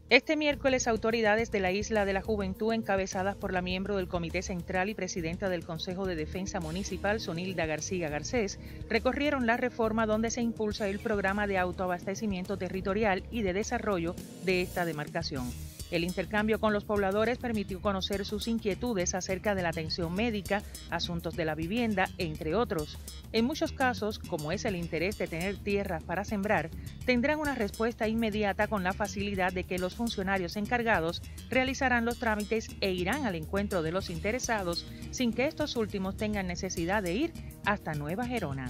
Este miércoles, autoridades de la Isla de la Juventud, encabezadas por la miembro del Comité Central y presidenta del Consejo de Defensa Municipal, Zunilda García Garcés, recorrieron la reforma donde se impulsa el programa de autoabastecimiento territorial y de desarrollo de esta demarcación. El intercambio con los pobladores permitió conocer sus inquietudes acerca de la atención médica, asuntos de la vivienda, entre otros. En muchos casos, como es el interés de tener tierra para sembrar, tendrán una respuesta inmediata con la facilidad de que los funcionarios encargados realizarán los trámites e irán al encuentro de los interesados sin que estos últimos tengan necesidad de ir hasta Nueva Gerona.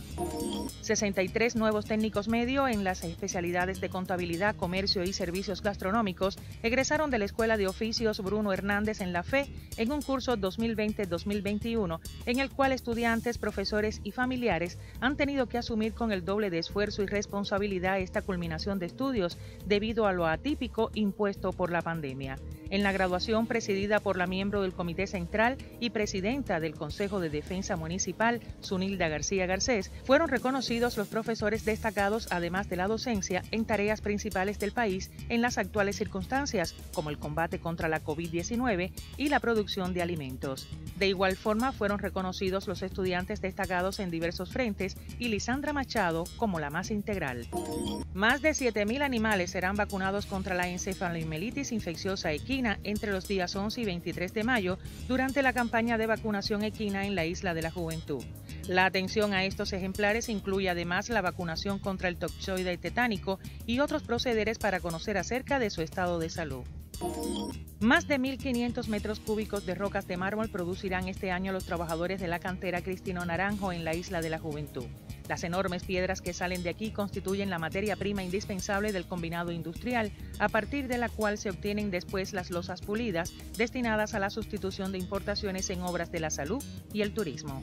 63 nuevos técnicos medio en las especialidades de contabilidad, comercio y servicios gastronómicos egresaron de la Escuela de Oficios Bruno Hernández en La Fe en un curso 2020-2021 en el cual estudiantes, profesores y familiares han tenido que asumir con el doble de esfuerzo y responsabilidad esta culminación de estudios debido a lo atípico impuesto por la pandemia. En la graduación presidida por la miembro del Comité Central y presidenta del Consejo de Defensa Municipal, Zunilda García Garcés, fueron reconocidos los profesores destacados, además de la docencia, en tareas principales del país en las actuales circunstancias, como el combate contra la COVID-19 y la producción de alimentos. De igual forma, fueron reconocidos los estudiantes destacados en diversos frentes y Lisandra Machado como la más integral. Más de 7.000 animales serán vacunados contra la encefalomielitis infecciosa equina entre los días 11 y 23 de mayo durante la campaña de vacunación equina en la Isla de la Juventud. La atención a estos ejemplares incluye además la vacunación contra el toxoide tetánico y otros procederes para conocer acerca de su estado de salud. Más de 1.500 metros cúbicos de rocas de mármol producirán este año los trabajadores de la cantera Cristino Naranjo en la Isla de la Juventud. Las enormes piedras que salen de aquí constituyen la materia prima indispensable del combinado industrial, a partir de la cual se obtienen después las losas pulidas, destinadas a la sustitución de importaciones en obras de la salud y el turismo.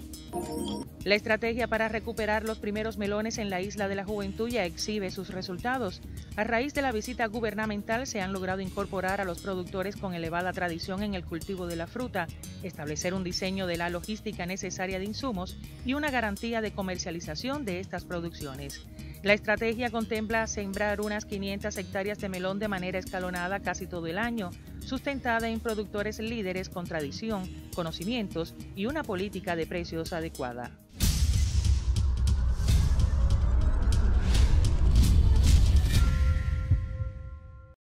La estrategia para recuperar los primeros melones en la Isla de la Juventud ya exhibe sus resultados. A raíz de la visita gubernamental se han logrado incorporar a los productores con elevada tradición en el cultivo de la fruta, establecer un diseño de la logística necesaria de insumos y una garantía de comercialización de estas producciones. La estrategia contempla sembrar unas 500 hectáreas de melón de manera escalonada casi todo el año, sustentada en productores líderes con tradición, conocimientos y una política de precios adecuada.